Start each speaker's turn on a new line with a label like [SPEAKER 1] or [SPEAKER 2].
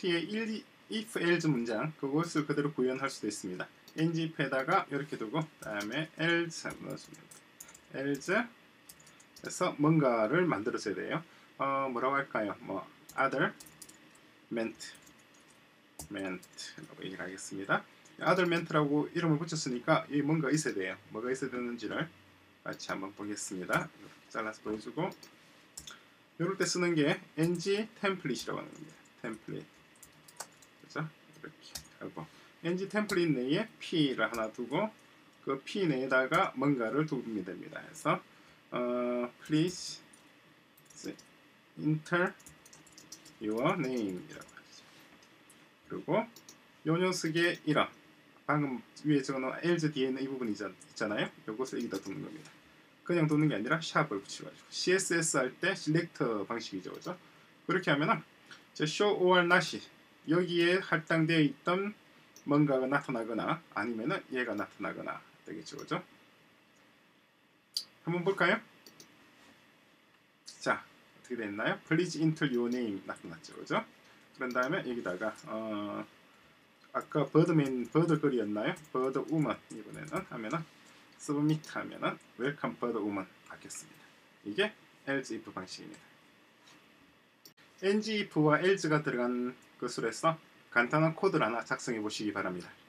[SPEAKER 1] t의 if else 문장 그것을 그대로 구현할 수도 있습니다. ng if에다가 이렇게 두고 다음에 else 넣어줍니다. else 그래서 뭔가를 만들어줘야 돼요. 뭐라고 할까요? 뭐 other ment라고 얘기를 하겠습니다. other ment라고 이름을 붙였으니까 이 뭔가 있어야 돼요. 뭐가 있어야 되는지를 같이 한번 보겠습니다. 잘라서 보여주고 이럴 때 쓰는 게 ng template이라고 하는 겁니다. template 그죠? 이렇게 하고 ng template 내에 p를 하나 두고 그 p 내에다가 뭔가를 두면 됩니다. 그래서 please enter your name 이라고 하죠. 그리고 요 녀석의 이름 방금 위에 적어놓은 else 뒤에 있는 이 부분이 있잖아요. 이것을 여기다 두는 겁니다. 그냥 두는 게 아니라 샵을 붙여가지고 CSS 할 때 select 방식이죠. 그죠? 그렇게 하면은 show or not이 여기에 할당되어 있던 뭔가가 나타나거나 아니면은 얘가 나타나거나 되겠죠. 그죠? 한번 볼까요? 자, 어떻게 됐나요? Please enter your name 나타났죠. 그죠? 그런 다음에 여기다가 아까 버드걸이었나요? 버드우먼 이번에는 하면은 submit 하면은 welcome 버드우먼 바뀌었습니다. 이게 else if 방식입니다. ng if와 else가 들어간 것으로 해서 간단한 코드를 하나 작성해 보시기 바랍니다.